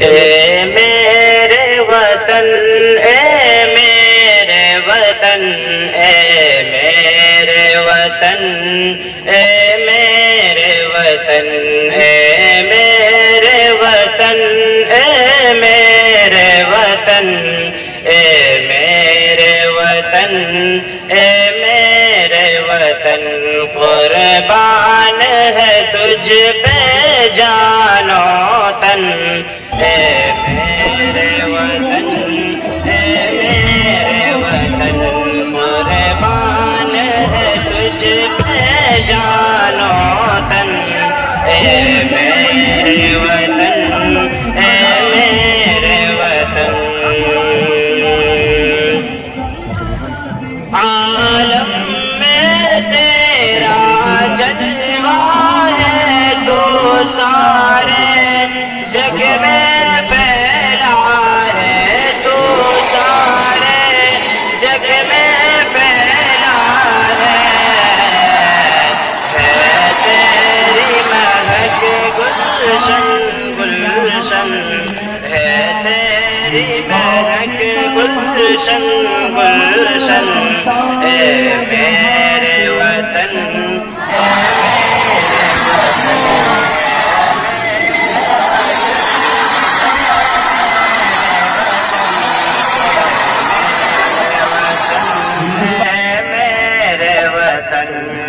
اے میرے وطن، اے میرے وطن، اے میرے وطن، اے میرے وطن، اے میرے وطن، اے میرے وطن، اے میرے وطن، اے میرے وطن، قربان ہے تجھ پہ جان و تن، اے میرے وطن، اے میرے وطن، قربان ہے تجھ پہ جان و تن، اے میرے وطن، اے میرے وطن۔ عالم میں تیرا جلوہ ہے تو سارے جگ میں پھیلا ہے، تو سارے جگ میں پھیلا ہے تیری مہک گلشن گلشن، ہے تیری مہک گلشن گلشن، اے میرے وطن، اے میرے وطن،